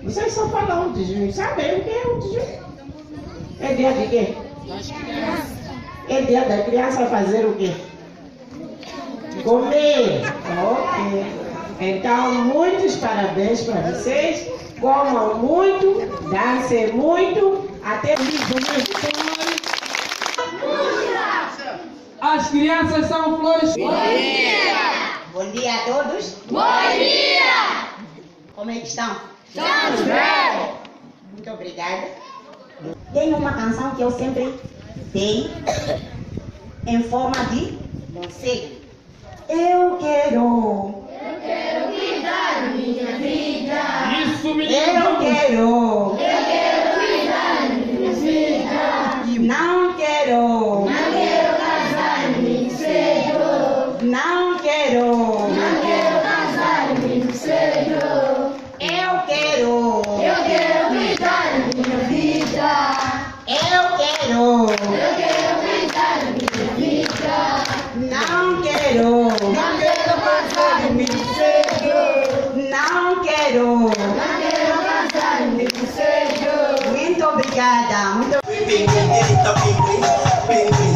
Vocês só falam de junho. Sabem o que é 1 de junho? É dia de quê? Das crianças. É dia da criança fazer o quê? Comer. Ok. Então, muitos parabéns para vocês. Comam muito, dancem muito. Até As crianças são flores. Bom dia! Bom dia a todos. Bom dia! Como é que estão? Estamos bem! Muito obrigada. Tem uma canção que eu sempre dei em forma de Você. eu quero, Cuidar da minha vida! Isso, menino. eu quero, Cuidar da minha vida! não quero, Não quero casar muito cedo! não quero, Não quero casar muito cedo! eu quero, Eu quero cuidar da minha vida! eu quero, Eu quero cuidar da minha vida! não quero, Não quero casar muito cedo! não quero. Não quero casar muito cedo! Muito obrigada. Muito Pinguim, pinguim, pinguim, pinguim.